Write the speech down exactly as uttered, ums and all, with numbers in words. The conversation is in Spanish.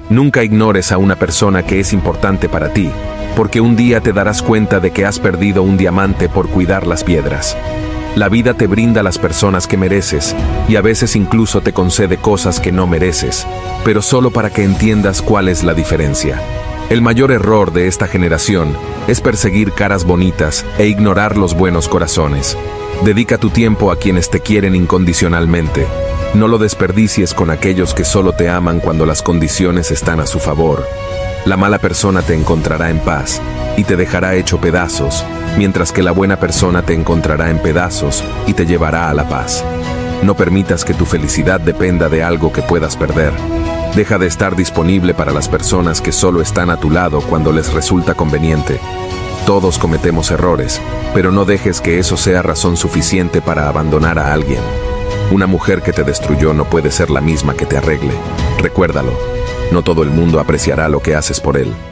Nunca ignores a una persona que es importante para ti, porque un día te darás cuenta de que has perdido un diamante por cuidar las piedras. La vida te brinda las personas que mereces, y a veces incluso te concede cosas que no mereces, pero solo para que entiendas cuál es la diferencia. El mayor error de esta generación es perseguir caras bonitas e ignorar los buenos corazones. Dedica tu tiempo a quienes te quieren incondicionalmente. No lo desperdicies con aquellos que solo te aman cuando las condiciones están a su favor. La mala persona te encontrará en paz y te dejará hecho pedazos, mientras que la buena persona te encontrará en pedazos y te llevará a la paz. No permitas que tu felicidad dependa de algo que puedas perder. Deja de estar disponible para las personas que solo están a tu lado cuando les resulta conveniente. Todos cometemos errores, pero no dejes que eso sea razón suficiente para abandonar a alguien. Una mujer que te destruyó no puede ser la misma que te arregle. Recuérdalo, no todo el mundo apreciará lo que haces por él.